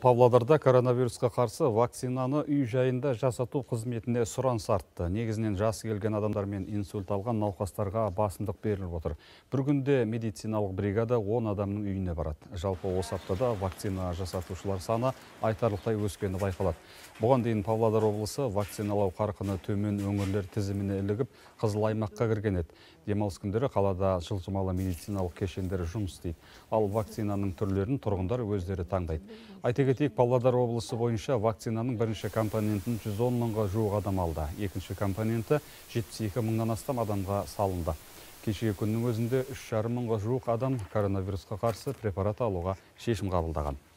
Павлодарда коронавирусқа қарсы вакцинаны үй жайында жасату қызметіне сұраныс артты. Негізінен жасы келген адамдар мен инсульт алған науқастарға басымдық беріліп отыр. Бір күнде медициналық бригада 10 адамның үйіне барады. Жалпы осы аптада вакцина жасатушылар саны айтарлықтай өскені байқалады. Бұған дейін Павлодар облысы вакциналау қарқыны төмен өңірлер тізіміне ілігіп, қызыл аймаққа кірген еді. Демалыс күндері қалада жылжымалы медициналық кешендері жұмыс істейді. Ал вакцинаның түрлерін тұрғындар өздері таңдайды. Айта кетейік, Павлодар облысы бойынша вакцинаның бірінші компонентін 110 мыңға жуық адам алды. Екінші компоненті 72 мыңнан астам адамға салынды. Кешегі күннің өзінде 3,5 мыңға жуық адам коронавирусқа қарсы препарат алуға шешім қабылдаған.